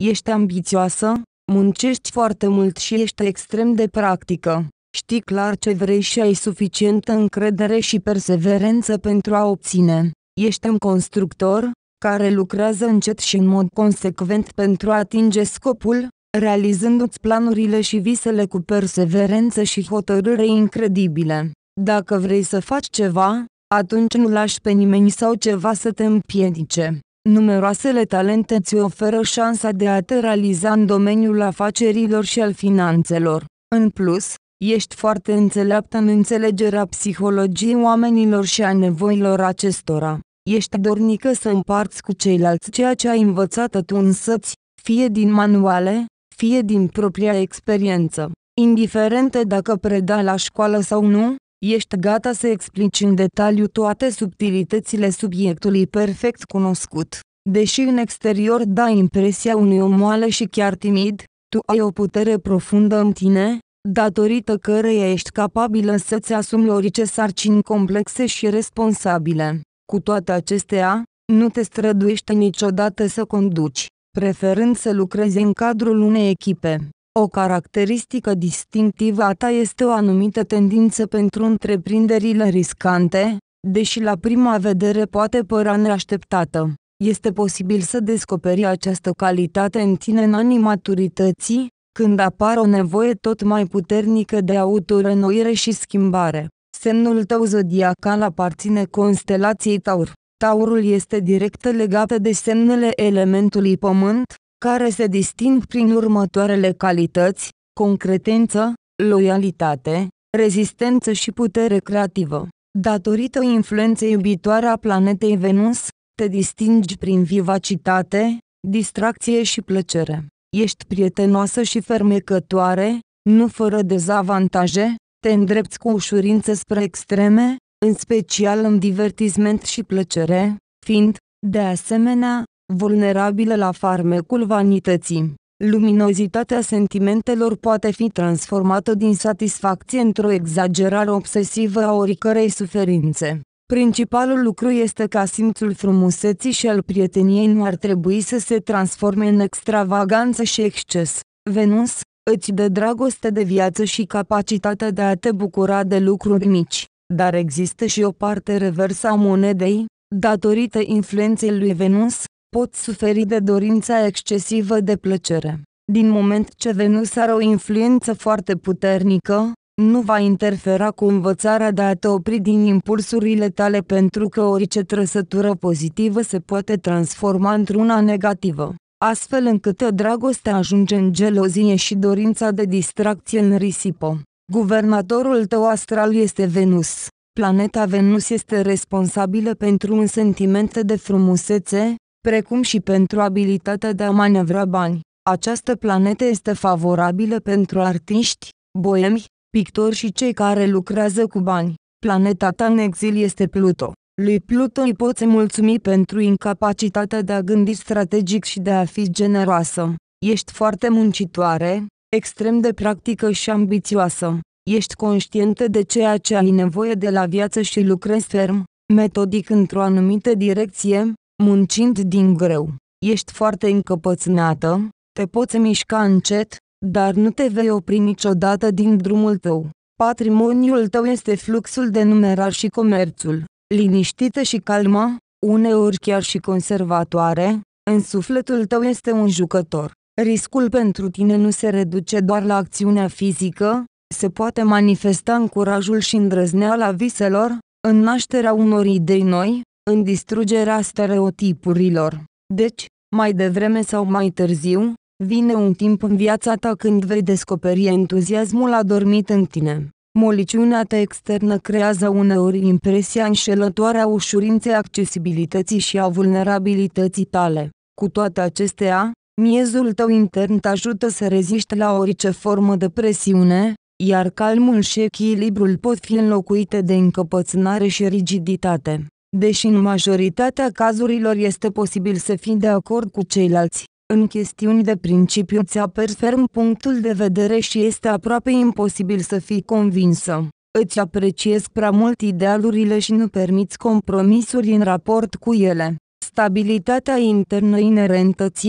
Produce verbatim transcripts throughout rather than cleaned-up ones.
Ești ambițioasă, muncești foarte mult și ești extrem de practică. Știi clar ce vrei și ai suficientă încredere și perseverență pentru a obține. Ești un constructor, care lucrează încet și în mod consecvent pentru a atinge scopul, realizându-ți planurile și visele cu perseverență și hotărâre incredibile. Dacă vrei să faci ceva, atunci nu lași pe nimeni sau ceva să te împiedice. Numeroasele talente ți oferă șansa de a te realiza în domeniul afacerilor și al finanțelor. În plus, ești foarte înțeleaptă în înțelegerea psihologiei oamenilor și a nevoilor acestora. Ești dornică să împarți cu ceilalți ceea ce ai învățat tu însăți, fie din manuale, fie din propria experiență. Indiferent dacă predai la școală sau nu, ești gata să explici în detaliu toate subtilitățile subiectului perfect cunoscut. Deși în exterior dai impresia unui om moale și chiar timid, tu ai o putere profundă în tine, datorită căreia ești capabilă să-ți asumi orice sarcini complexe și responsabile. Cu toate acestea, nu te străduiești niciodată să conduci, preferând să lucrezi în cadrul unei echipe. O caracteristică distinctivă a ta este o anumită tendință pentru întreprinderile riscante, deși la prima vedere poate părea neașteptată. Este posibil să descoperi această calitate în tine în anii maturității, când apare o nevoie tot mai puternică de autorenoire și schimbare. Semnul tău zodiacal aparține constelației Taur. Taurul este direct legat de semnele elementului Pământ, care se disting prin următoarele calități: concretență, loialitate, rezistență și putere creativă. Datorită influenței iubitoare a planetei Venus, te distingi prin vivacitate, distracție și plăcere. Ești prietenoasă și fermecătoare, nu fără dezavantaje, te îndrepți cu ușurință spre extreme, în special în divertisment și plăcere, fiind, de asemenea, vulnerabilă la farmecul vanității. Luminozitatea sentimentelor poate fi transformată din satisfacție într-o exagerare obsesivă a oricărei suferințe. Principalul lucru este ca simțul frumuseții și al prieteniei nu ar trebui să se transforme în extravaganță și exces. Venus îți dă dragoste de viață și capacitatea de a te bucura de lucruri mici, dar există și o parte reversă a monedei. Datorită influenței lui Venus, poți suferi de dorința excesivă de plăcere. Din moment ce Venus are o influență foarte puternică, nu va interfera cu învățarea de a te opri din impulsurile tale, pentru că orice trăsătură pozitivă se poate transforma într-una negativă, astfel încât dragostea ajunge în gelozie și dorința de distracție în risipă. Guvernatorul tău astral este Venus. Planeta Venus este responsabilă pentru un sentiment de frumusețe, precum și pentru abilitatea de a manevra bani. Această planetă este favorabilă pentru artiști, boemi, pictori și cei care lucrează cu bani. Planeta ta în exil este Pluto. Lui Pluto îi poți mulțumi pentru incapacitatea de a gândi strategic și de a fi generoasă. Ești foarte muncitoare, extrem de practică și ambițioasă. Ești conștientă de ceea ce ai nevoie de la viață și lucrezi ferm, metodic într-o anumită direcție, muncind din greu. Ești foarte încăpățânată, te poți mișca încet, dar nu te vei opri niciodată din drumul tău. Patrimoniul tău este fluxul de numerar și comerțul. Liniștită și calmă, uneori chiar și conservatoare, în sufletul tău este un jucător. Riscul pentru tine nu se reduce doar la acțiunea fizică, se poate manifesta în curajul și îndrăzneala viselor, în nașterea unor idei noi, în distrugerea stereotipurilor. Deci, mai devreme sau mai târziu, vine un timp în viața ta când vei descoperi entuziasmul adormit în tine. Moliciunea ta externă creează uneori impresia înșelătoare a ușurinței, accesibilității și a vulnerabilității tale. Cu toate acestea, miezul tău intern te ajută să reziști la orice formă de presiune, iar calmul și echilibrul pot fi înlocuite de încăpățânare și rigiditate. Deși în majoritatea cazurilor este posibil să fii de acord cu ceilalți, în chestiuni de principiu îți aperi ferm punctul de vedere și este aproape imposibil să fii convinsă. Îți apreciezi prea mult idealurile și nu permiți compromisuri în raport cu ele. Stabilitatea internă inerentă ție,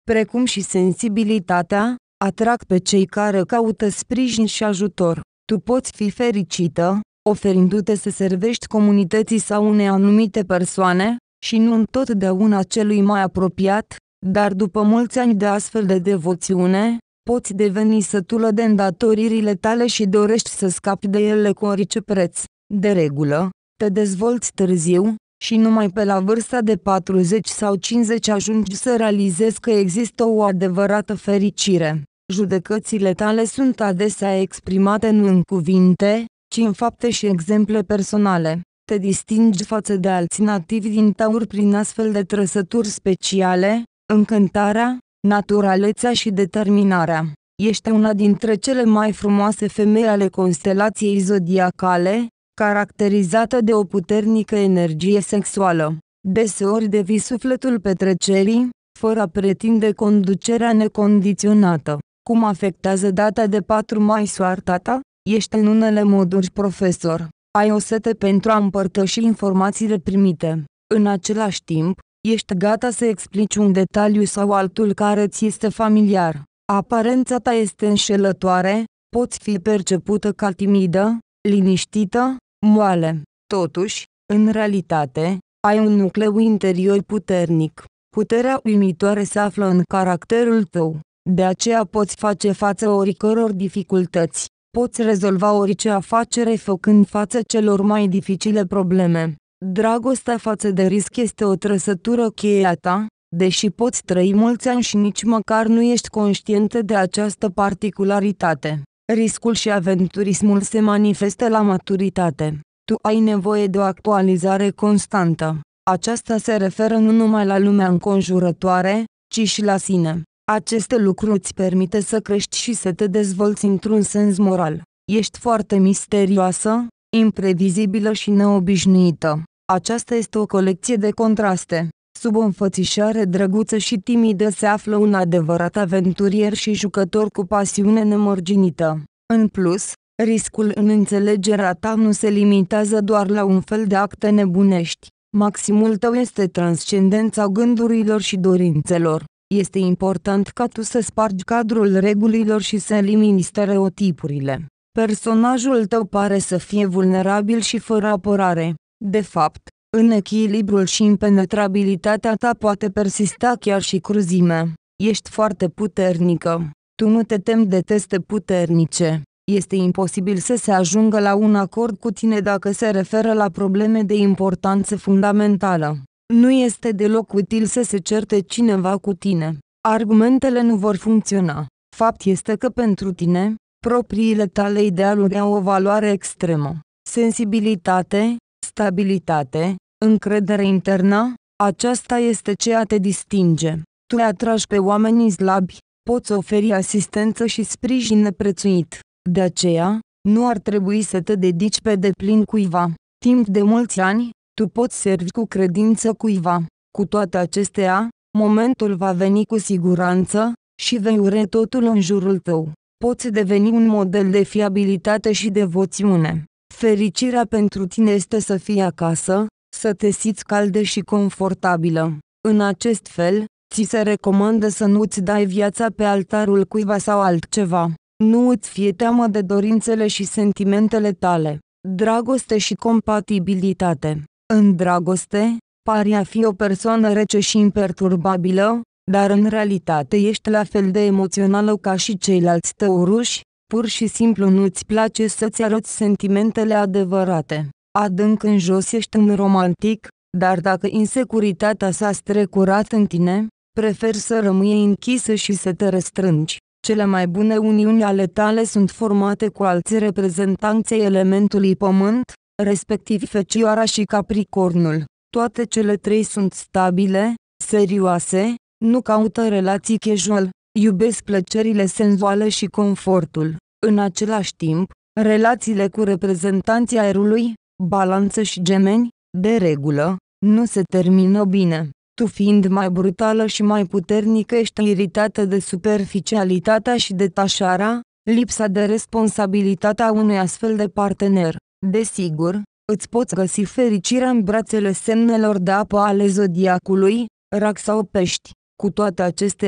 precum și sensibilitatea, atrag pe cei care caută sprijin și ajutor. Tu poți fi fericită, oferindu-te să servești comunității sau unei anumite persoane, și nu întotdeauna celui mai apropiat, dar după mulți ani de astfel de devoțiune, poți deveni sătulă de îndatoririle tale și dorești să scapi de ele cu orice preț. De regulă, te dezvolți târziu, și numai pe la vârsta de patruzeci sau cincizeci ajungi să realizezi că există o adevărată fericire. Judecățile tale sunt adesea exprimate nu în cuvinte, ci în fapte și exemple personale. Te distingi față de alții nativi din Taur prin astfel de trăsături speciale: încântarea, naturalețea și determinarea. Ești una dintre cele mai frumoase femei ale constelației zodiacale, caracterizată de o puternică energie sexuală. Deseori devii sufletul petrecerii, fără a pretinde conducerea necondiționată. Cum afectează data de patru mai soarta ta? Ești în unele moduri profesor. Ai o sete pentru a împărtăși informațiile primite. În același timp, ești gata să explici un detaliu sau altul care ți este familiar. Aparența ta este înșelătoare, poți fi percepută ca timidă, liniștită, moale. Totuși, în realitate, ai un nucleu interior puternic. Puterea uimitoare se află în caracterul tău. De aceea poți face față oricăror dificultăți. Poți rezolva orice afacere făcând față celor mai dificile probleme. Dragostea față de risc este o trăsătură cheie a ta, deși poți trăi mulți ani și nici măcar nu ești conștientă de această particularitate. Riscul și aventurismul se manifestă la maturitate. Tu ai nevoie de o actualizare constantă. Aceasta se referă nu numai la lumea înconjurătoare, ci și la sine. Aceste lucruri îți permite să crești și să te dezvolți într-un sens moral. Ești foarte misterioasă, imprevizibilă și neobișnuită. Aceasta este o colecție de contraste. Sub o înfățișare drăguță și timidă se află un adevărat aventurier și jucător cu pasiune nemărginită. În plus, riscul în înțelegerea ta nu se limitează doar la un fel de acte nebunești. Maximul tău este transcendența gândurilor și dorințelor. Este important ca tu să spargi cadrul regulilor și să elimini stereotipurile. Personajul tău pare să fie vulnerabil și fără apărare. De fapt, în echilibrul și impenetrabilitatea ta poate persista chiar și cruzimea. Ești foarte puternică. Tu nu te temi de teste puternice. Este imposibil să se ajungă la un acord cu tine dacă se referă la probleme de importanță fundamentală. Nu este deloc util să se certe cineva cu tine. Argumentele nu vor funcționa. Fapt este că pentru tine, propriile tale idealuri au o valoare extremă. Sensibilitate, stabilitate, încredere internă, aceasta este ceea te distinge. Tu îi atragi pe oamenii slabi, poți oferi asistență și sprijin neprețuit. De aceea, nu ar trebui să te dedici pe deplin cuiva. Timp de mulți ani, tu poți servi cu credință cuiva. Cu toate acestea, momentul va veni cu siguranță, și vei ure totul în jurul tău. Poți deveni un model de fiabilitate și devoțiune. Fericirea pentru tine este să fii acasă, să te simți caldă și confortabilă. În acest fel, ți se recomandă să nu îți dai viața pe altarul cuiva sau altceva. Nu îți fie teamă de dorințele și sentimentele tale. Dragoste și compatibilitate. În dragoste, pari a fi o persoană rece și imperturbabilă, dar în realitate ești la fel de emoțională ca și ceilalți tauruși, pur și simplu nu-ți place să-ți arăți sentimentele adevărate. Adânc în jos ești un romantic, dar dacă insecuritatea s-a strecurat în tine, preferi să rămâi închisă și să te restrângi. Cele mai bune uniuni ale tale sunt formate cu alți reprezentanți ai elementului pământ, respectiv Fecioara și Capricornul. Toate cele trei sunt stabile, serioase, nu caută relații casual, iubesc plăcerile senzuale și confortul. În același timp, relațiile cu reprezentanții aerului, Balanță și Gemeni, de regulă, nu se termină bine. Tu fiind mai brutală și mai puternică ești iritată de superficialitatea și detașarea, lipsa de responsabilitate a unui astfel de partener. Desigur, îți poți găsi fericirea în brațele semnelor de apă ale zodiacului, Rac sau Pești. Cu toate acestea,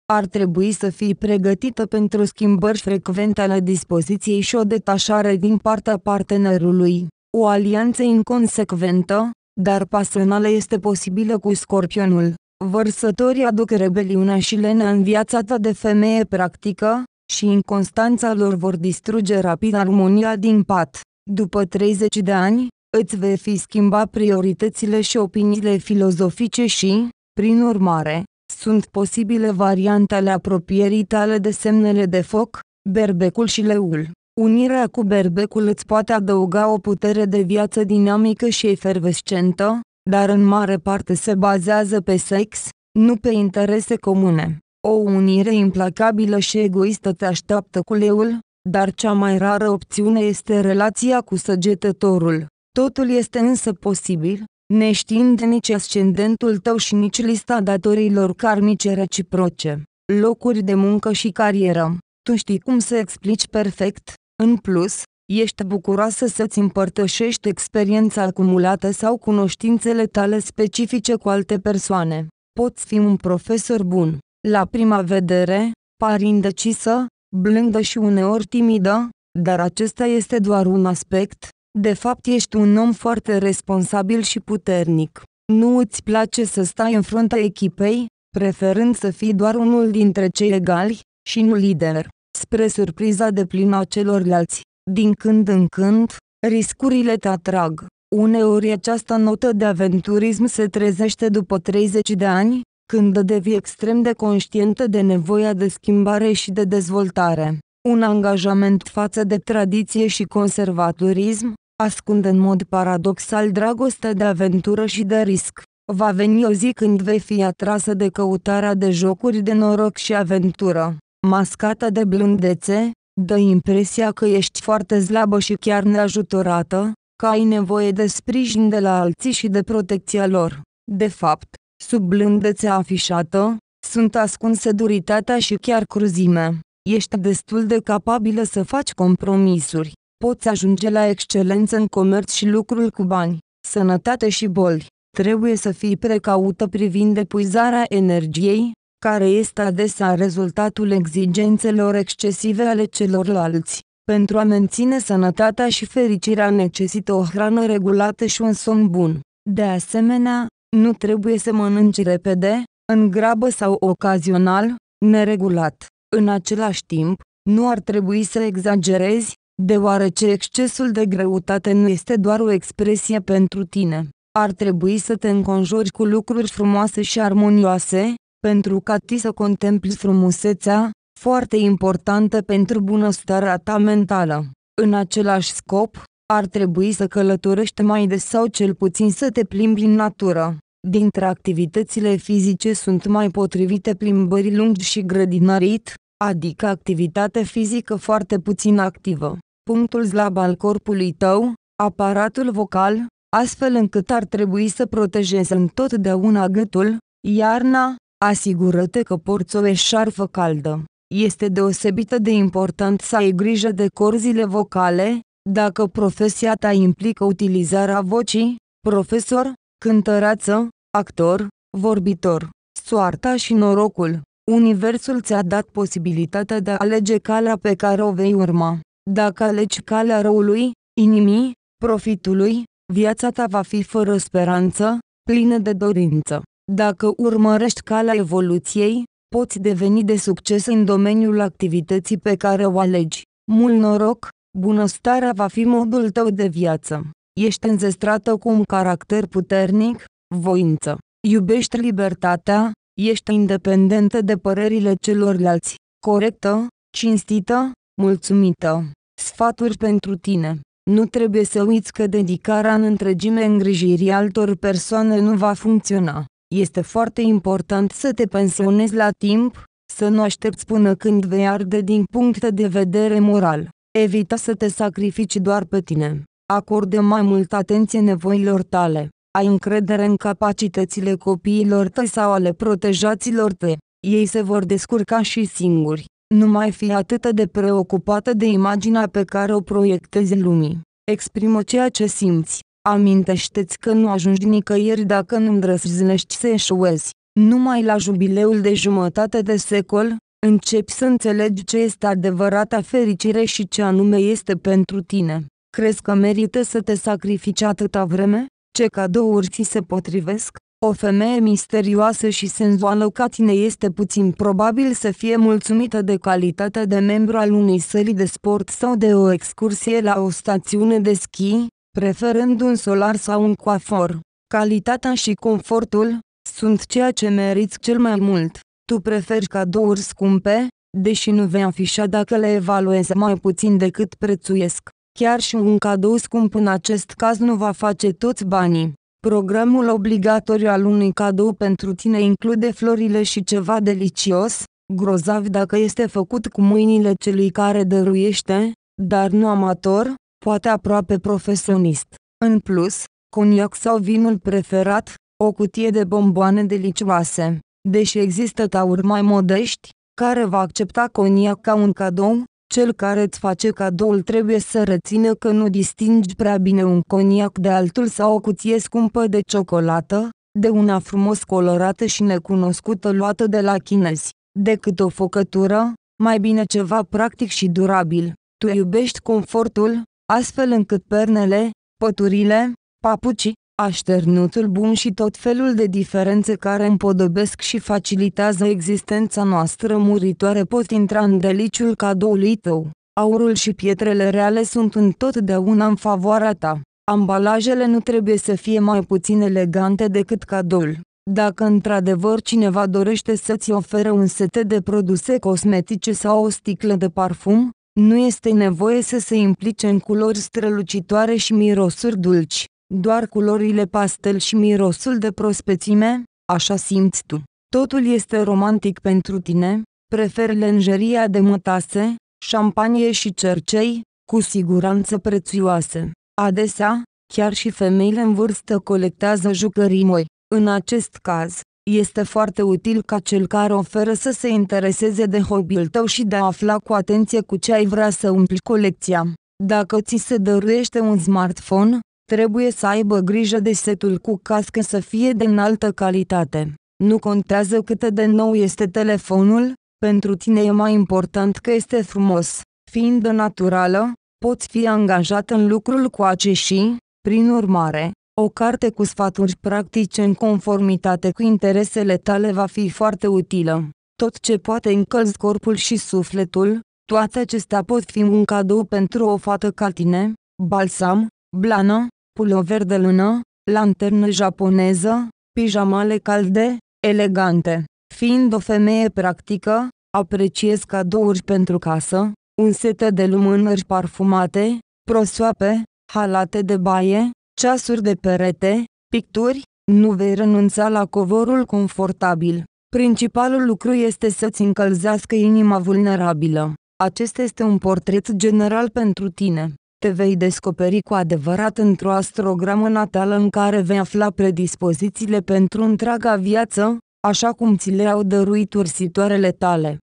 Ar trebui să fii pregătită pentru schimbări frecvente ale dispoziției și o detașare din partea partenerului. O alianță inconsecventă, dar pasională este posibilă cu Scorpionul. Vărsătorii aduc rebeliunea și lenea în viața ta de femeie practică, și inconstanța lor vor distruge rapid armonia din pat. După treizeci de ani, îți vei fi schimba prioritățile și opiniile filozofice și, prin urmare, sunt posibile variante ale apropierii tale de semnele de foc, Berbecul și Leul. Unirea cu Berbecul îți poate adăuga o putere de viață dinamică și efervescentă, dar în mare parte se bazează pe sex, nu pe interese comune. O unire implacabilă și egoistă te așteaptă cu Leul, dar cea mai rară opțiune este relația cu Săgetătorul. Totul este însă posibil, neștiind nici ascendentul tău și nici lista datoriilor karmice reciproce. Locuri de muncă și carieră. Tu știi cum să explici perfect. În plus, ești bucuroasă să-ți împărtășești experiența acumulată sau cunoștințele tale specifice cu alte persoane. Poți fi un profesor bun. La prima vedere, pari indecisă, blândă și uneori timidă, dar acesta este doar un aspect. De fapt ești un om foarte responsabil și puternic. Nu îți place să stai în fruntea echipei, preferând să fii doar unul dintre cei egali, și nu lider. Spre surpriza deplină a celorlalți, din când în când, riscurile te atrag. Uneori această notă de aventurism se trezește după treizeci de ani, când devii extrem de conștientă de nevoia de schimbare și de dezvoltare. Un angajament față de tradiție și conservatorism ascunde în mod paradoxal dragostea de aventură și de risc. Va veni o zi când vei fi atrasă de căutarea de jocuri de noroc și aventură. Mascata de blândețe, dă impresia că ești foarte slabă și chiar neajutorată, că ai nevoie de sprijin de la alții și de protecția lor. De fapt, sub blândețea afișată, sunt ascunse duritatea și chiar cruzime. Ești destul de capabilă să faci compromisuri. Poți ajunge la excelență în comerț și lucrul cu bani, sănătate și boli. Trebuie să fii precaută privind epuizarea energiei, care este adesea rezultatul exigențelor excesive ale celorlalți. Pentru a menține sănătatea și fericirea necesită o hrană regulată și un somn bun. De asemenea, nu trebuie să mănânci repede, în grabă sau ocazional, neregulat. În același timp, nu ar trebui să exagerezi, deoarece excesul de greutate nu este doar o expresie pentru tine. Ar trebui să te înconjuri cu lucruri frumoase și armonioase, pentru ca tu să contempli frumusețea, foarte importantă pentru bunăstarea ta mentală. În același scop, ar trebui să călătorești mai des sau cel puțin să te plimbi în natură. Dintre activitățile fizice sunt mai potrivite plimbări lungi și grădinarit, adică activitate fizică foarte puțin activă. Punctul slab al corpului tău, aparatul vocal, astfel încât ar trebui să protejezi întotdeauna gâtul. Iarna, asigură-te că porți o eșarfă caldă. Este deosebit de important să ai grijă de corzile vocale, dacă profesia ta implică utilizarea vocii, profesor, cântăreață, actor, vorbitor. Soarta și norocul. Universul ți-a dat posibilitatea de a alege calea pe care o vei urma. Dacă alegi calea răului, inimii, profitului, viața ta va fi fără speranță, plină de dorință. Dacă urmărești calea evoluției, poți deveni de succes în domeniul activității pe care o alegi. Mult noroc, bunăstarea va fi modul tău de viață. Ești înzestrată cu un caracter puternic, voință. Iubești libertatea, ești independentă de părerile celorlalți, corectă, cinstită, mulțumită. Sfaturi pentru tine. Nu trebuie să uiți că dedicarea în întregime îngrijirii altor persoane nu va funcționa. Este foarte important să te pensionezi la timp, să nu aștepți până când vei arde din punct de vedere moral. Evita să te sacrifici doar pe tine. Acordă mai multă atenție nevoilor tale. Ai încredere în capacitățile copiilor tăi sau ale protejaților tăi. Ei se vor descurca și singuri. Nu mai fi atât de preocupată de imaginea pe care o proiectezi lumii. Exprimă ceea ce simți. Amintește-ți că nu ajungi nicăieri dacă nu îndrăznești să eșuezi. Numai la jubileul de jumătate de secol, începi să înțelegi ce este adevărata fericire și ce anume este pentru tine. Crezi că merită să te sacrifici atâta vreme? Ce cadouri ți se potrivesc? O femeie misterioasă și senzuală ca tine este puțin probabil să fie mulțumită de calitatea de membru al unei săli de sport sau de o excursie la o stațiune de schi, preferând un solar sau un coafor. Calitatea și confortul sunt ceea ce meriți cel mai mult. Tu preferi cadouri scumpe, deși nu vei afișa dacă le evaluezi mai puțin decât prețuiesc. Chiar și un cadou scump în acest caz nu va face toți banii. Programul obligatoriu al unui cadou pentru tine include florile și ceva delicios, grozav dacă este făcut cu mâinile celui care dăruiește, dar nu amator, poate aproape profesionist. În plus, coniac sau vinul preferat, o cutie de bomboane delicioase. Deși există tauri mai modești, care va accepta coniac ca un cadou, cel care îți face cadoul trebuie să rețină că nu distingi prea bine un coniac de altul sau o cutie scumpă de ciocolată, de una frumos colorată și necunoscută luată de la chinezi, decât o făcătură, mai bine ceva practic și durabil. Tu iubești confortul, astfel încât pernele, păturile, papucii, așternutul bun și tot felul de diferențe care împodobesc și facilitează existența noastră muritoare pot intra în deliciul cadoului tău. Aurul și pietrele reale sunt întotdeauna în favoarea ta. Ambalajele nu trebuie să fie mai puțin elegante decât cadoul. Dacă într-adevăr cineva dorește să-ți ofere un set de produse cosmetice sau o sticlă de parfum, nu este nevoie să se implice în culori strălucitoare și mirosuri dulci. Doar culorile pastel și mirosul de prospețime, așa simți tu. Totul este romantic pentru tine, preferi lenjeria de mătase, șampanie și cercei, cu siguranță prețioase. Adesea, chiar și femeile în vârstă colectează jucării noi. În acest caz, este foarte util ca cel care oferă să se intereseze de hobby-ul tău și de a afla cu atenție cu ce ai vrea să umpli colecția. Dacă ți se dăruiește un smartphone, trebuie să aibă grijă de setul cu cască să fie de înaltă calitate. Nu contează cât de nou este telefonul, pentru tine e mai important că este frumos. Fiind naturală, poți fi angajat în lucrul coace și, prin urmare, o carte cu sfaturi practice în conformitate cu interesele tale va fi foarte utilă. Tot ce poate încălzi corpul și sufletul, toate acestea pot fi un cadou pentru o fată ca tine: balsam, blană, pulover de lână, lanternă japoneză, pijamale calde, elegante. Fiind o femeie practică, apreciez cadouri pentru casă, un set de lumânări parfumate, prosoape, halate de baie, ceasuri de perete, picturi. Nu vei renunța la covorul confortabil. Principalul lucru este să-ți încălzească inima vulnerabilă. Acesta este un portret general pentru tine. Te vei descoperi cu adevărat într-o astrogramă natală în care vei afla predispozițiile pentru întreaga viață, așa cum ți le-au dăruit ursitoarele tale.